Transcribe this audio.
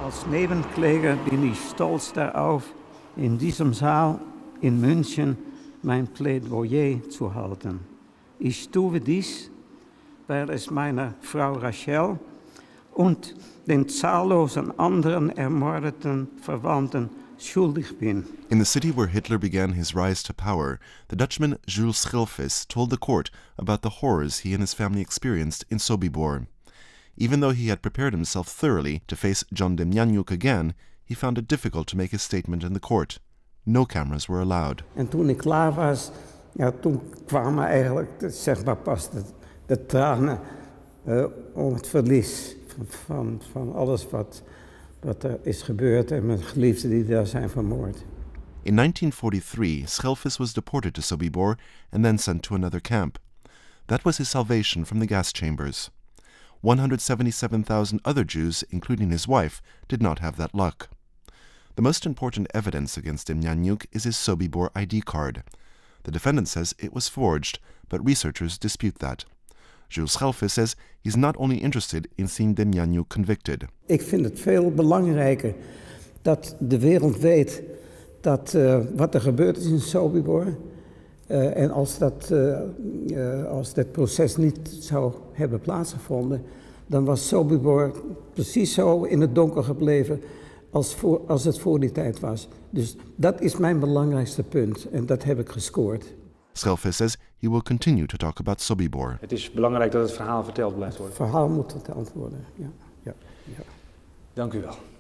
Als Nebenkläger bin ich stolz darauf, in diesem Saal in München mein Plädoyer zu halten. Ich tue dies, weil es meiner Frau Rachel und den zahllosen anderen ermordeten Verwandten schuldig bin. In the city where Hitler began his rise to power, the Dutchman Jules Schilfis told the court about the horrors he and his family experienced in Sobibor. Even though he had prepared himself thoroughly to face John Demjanjuk again, he found it difficult to make his statement in the court. No cameras were allowed. En toen ik klaar was, ja, toen kwamen eigenlijk zeg maar pas de tranen om het verlies van alles wat er is gebeurd en mijn geliefden die daar zijn vermoord. In 1943, Schilfis was deported to Sobibor and then sent to another camp. That was his salvation from the gas chambers. 177,000 other Jews, including his wife, did not have that luck. The most important evidence against Demjanjuk is his Sobibor ID card. The defendant says it was forged, but researchers dispute that. Jules Schilfis says he's not only interested in seeing Demjanjuk convicted. Ik vind het veel belangrijker dat de wereld weet dat wat er gebeurd is in Sobibor. En als dit proces niet zou hebben plaatsgevonden, dan was Sobibor precies zo in het donker gebleven als het voor die tijd was. Dus dat is mijn belangrijkste punt en dat heb ik gescoord. Schilfis says he will continue to talk about Sobibor. Het is belangrijk dat het verhaal verteld blijft worden. Het verhaal moet verteld worden, ja. Dank u wel.